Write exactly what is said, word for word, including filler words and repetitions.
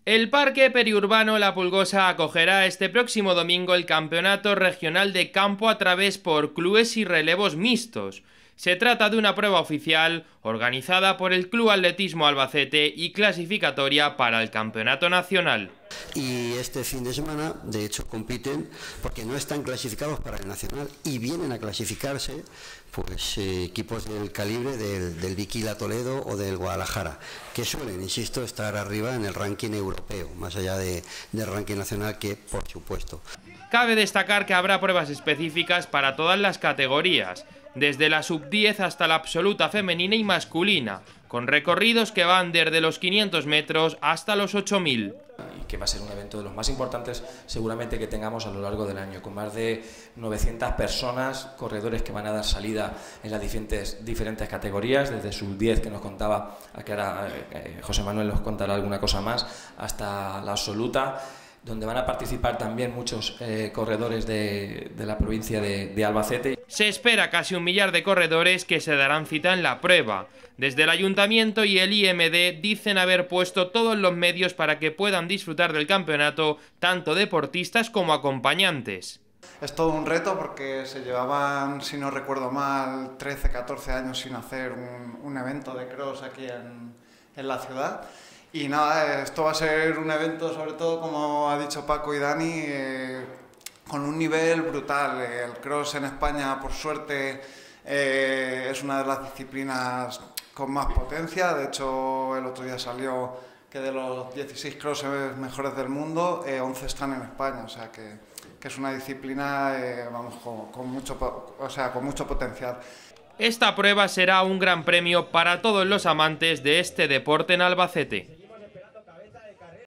El Parque Periurbano La Pulgosa acogerá este próximo domingo el Campeonato Regional de Campo a través por clubes y relevos mixtos. Se trata de una prueba oficial organizada por el Club Atletismo Albacete y clasificatoria para el Campeonato Nacional. Y este fin de semana, de hecho, compiten porque no están clasificados para el Nacional y vienen a clasificarse pues eh, equipos del calibre del, del Viquila Toledo o del Guadalajara, que suelen, insisto, estar arriba en el ranking europeo, más allá de, del ranking nacional, que por supuesto. Cabe destacar que habrá pruebas específicas para todas las categorías, desde la sub diez hasta la absoluta femenina y masculina, con recorridos que van desde los quinientos metros hasta los ocho mil. Y que va a ser un evento de los más importantes seguramente que tengamos a lo largo del año, con más de novecientas personas, corredores que van a dar salida en las diferentes, diferentes categorías, desde sub diez que nos contaba, que ahora eh, José Manuel nos contará alguna cosa más, hasta la absoluta, donde van a participar también muchos eh, corredores de, de la provincia de, de Albacete. Se espera casi un millar de corredores que se darán cita en la prueba. Desde el Ayuntamiento y el I M D dicen haber puesto todos los medios para que puedan disfrutar del campeonato tanto deportistas como acompañantes. Es todo un reto porque se llevaban, si no recuerdo mal, trece, catorce años sin hacer un, un evento de cross aquí en, en la ciudad. Y nada, esto va a ser un evento, sobre todo, como ha dicho Paco y Dani, eh, con un nivel brutal. El cross en España, por suerte, eh, es una de las disciplinas con más potencia. De hecho, el otro día salió que de los dieciséis crosses mejores del mundo, eh, once están en España. O sea que, que es una disciplina eh, vamos, con, con, mucho, o sea, con mucho potencial. Esta prueba será un gran premio para todos los amantes de este deporte en Albacete.